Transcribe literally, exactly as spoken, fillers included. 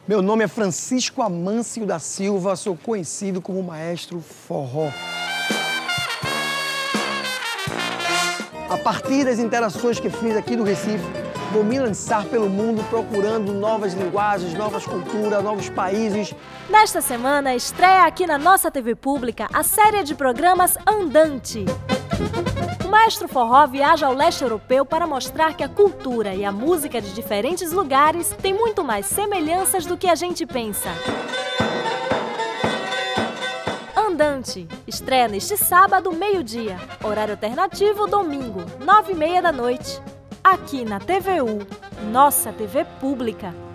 Meu nome é Francisco Amâncio da Silva, sou conhecido como Maestro Forró. A partir das interações que fiz aqui no Recife, vou me lançar pelo mundo procurando novas linguagens, novas culturas, novos países. Nesta semana, estreia aqui na nossa T V Pública a série de programas Andante. O Maestro Forró viaja ao leste europeu para mostrar que a cultura e a música de diferentes lugares têm muito mais semelhanças do que a gente pensa. Andante estreia neste sábado, meio-dia. Horário alternativo, domingo, nove e meia da noite. Aqui na T V U, nossa T V Pública.